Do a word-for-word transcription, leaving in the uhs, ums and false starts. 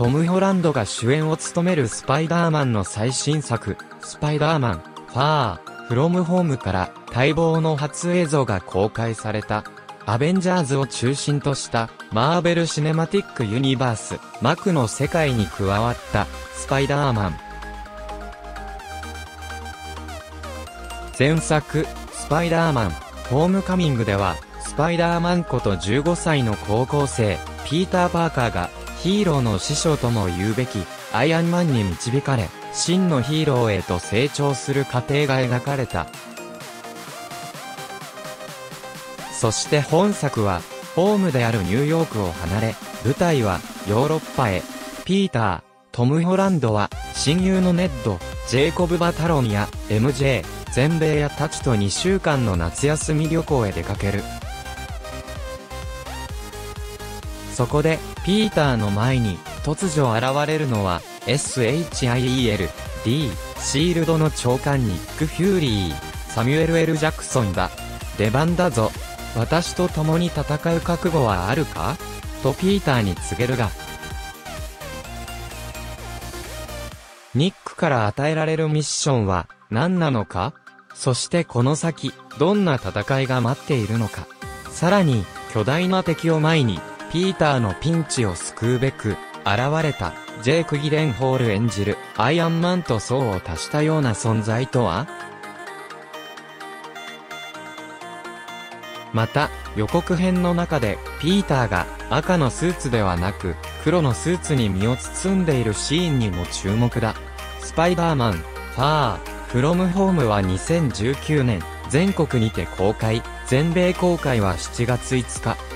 トム・ホランドが主演を務めるスパイダーマンの最新作、スパイダーマン、ファー、フロムホームから待望の初映像が公開された。アベンジャーズを中心としたマーベル・シネマティック・ユニバース、マクの世界に加わったスパイダーマン。前作、スパイダーマン、ホームカミングでは、スパイダーマンことじゅうごさいの高校生、ピーター・パーカーが、ヒーローの師匠とも言うべき、アイアンマンに導かれ、真のヒーローへと成長する過程が描かれた。そして本作は、ホームであるニューヨークを離れ、舞台はヨーロッパへ。ピーター、トム・ホランドは、親友のネッド、ジェイコブ・バタロンや エムジェー、全米やたちとにしゅうかんの夏休み旅行へ出かける。そこで、ピーターの前に、突如現れるのは、シールド、シールドの長官ニック・フューリー、サミュエル・エル・ジャクソンだ。出番だぞ。私と共に戦う覚悟はあるか？とピーターに告げるが、ニックから与えられるミッションは何なのか？そしてこの先、どんな戦いが待っているのか。さらに、巨大な敵を前に、ピーターのピンチを救うべく、現れた、ジェイク・ギレンホール演じる、アイアンマンと層を足したような存在とは？また、予告編の中で、ピーターが赤のスーツではなく、黒のスーツに身を包んでいるシーンにも注目だ。スパイダーマン、ファー、フロムホームはにせんじゅうきゅうねん、全国にて公開、全米公開はしちがついつか。